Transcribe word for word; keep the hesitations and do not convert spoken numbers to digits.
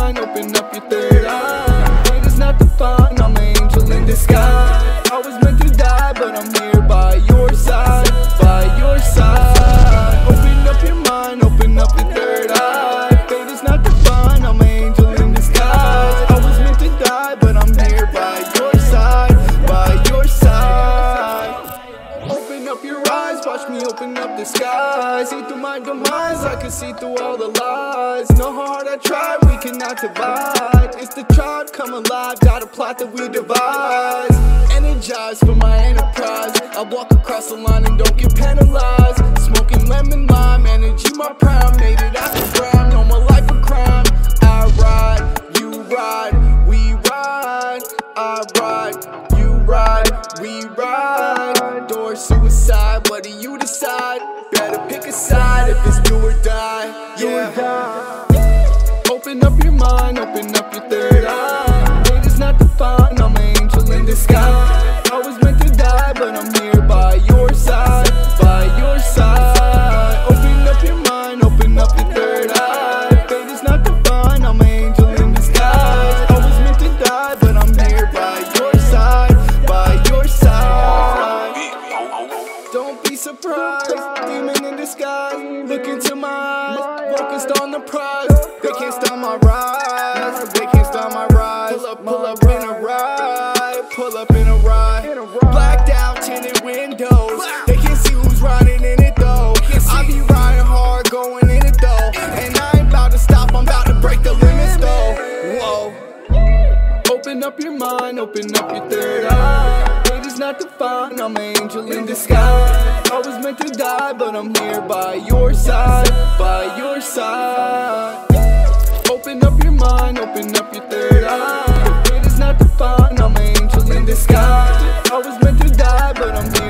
mind, open up your third eye. Fate is not defined, I'm an angel in disguise. I was meant to die, but I'm here by your side, by your side. Open up your mind, open up your third eye. Fate is not defined, I'm an angel in disguise. I was meant to die, but I'm here by your side, by your side. Open up your eyes, watch me open up the sky. See through my demise, I can see through all the lies. Know how hard I tried, we cannot divide. It's the tribe come alive, got a plot that we devise. Energized for my enterprise, I walk across the line and don't get penalized. Smoking lemon lime, energy my prime. Made it out the ground, no more life of crime. I ride, you ride, we ride. I ride, you ride, we ride. Door suicide, what do you decide? Better pick a side if it's do or die. Yeah. Open up your mind, open up your third eye. Fate is not defined, I'm an angel in disguise. I was meant to die, but I'm here by your side, by your side. Open up your mind, open up your third eye. Fate is not defined, I'm an angel in disguise. I was meant to die, but I'm here by your side, by your side. Don't be surprised, demon in disguise. Look into my eyes, focused on the prize. They can't stop my rise, they can't stop my rise. Pull up, pull up in a ride, pull up in a ride. Blacked out, tinted windows, they can't see who's riding in it though. I be riding hard, going in it though. And I ain't about to stop, I'm about to break the limits though. Whoa. Open up your mind, open up your third eye. Fate is not defined, I'm an angel in disguise. I was meant to die, but I'm here by your side, by your side. Open up your mind, open up your third eye. Fate is not defined, I'm an angel in disguise. I was meant to die, but I'm here